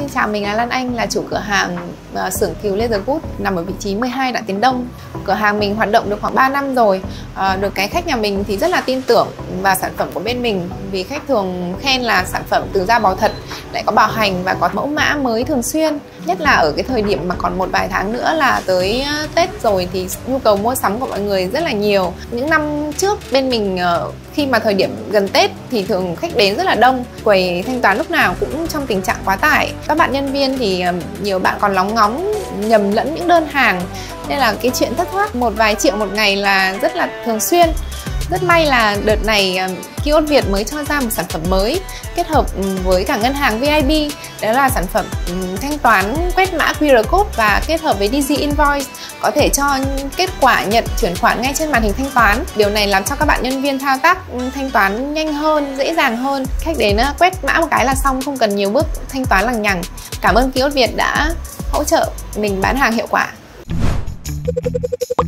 Xin chào, mình là Lan Anh, là chủ cửa hàng xưởng Kiều Laser Good nằm ở vị trí 12 Đặng Tiến Đông. Cửa hàng mình hoạt động được khoảng 3 năm rồi. Được cái khách nhà mình thì rất là tin tưởng vào sản phẩm của bên mình, vì khách thường khen là sản phẩm từ da bò thật, lại có bảo hành và có mẫu mã mới thường xuyên. Nhất là ở cái thời điểm mà còn một vài tháng nữa là tới Tết rồi thì nhu cầu mua sắm của mọi người rất là nhiều. Những năm trước bên mình khi mà thời điểm gần Tết thì thường khách đến rất là đông, quầy thanh toán lúc nào cũng trong tình trạng quá tải. Các bạn nhân viên thì nhiều bạn còn lóng ngóng nhầm lẫn những đơn hàng, nên là cái chuyện thất thoát một vài triệu một ngày là rất là thường xuyên. Rất may là đợt này Kiosk Việt mới cho ra một sản phẩm mới kết hợp với cả ngân hàng VIB. Đó là sản phẩm thanh toán quét mã QR code và kết hợp với Digi Invoice, có thể cho kết quả nhận chuyển khoản ngay trên màn hình thanh toán. Điều này làm cho các bạn nhân viên thao tác thanh toán nhanh hơn, dễ dàng hơn. Khách đến quét mã một cái là xong, không cần nhiều bước thanh toán lằng nhằng. Cảm ơn Kiosk Việt đã hỗ trợ mình bán hàng hiệu quả.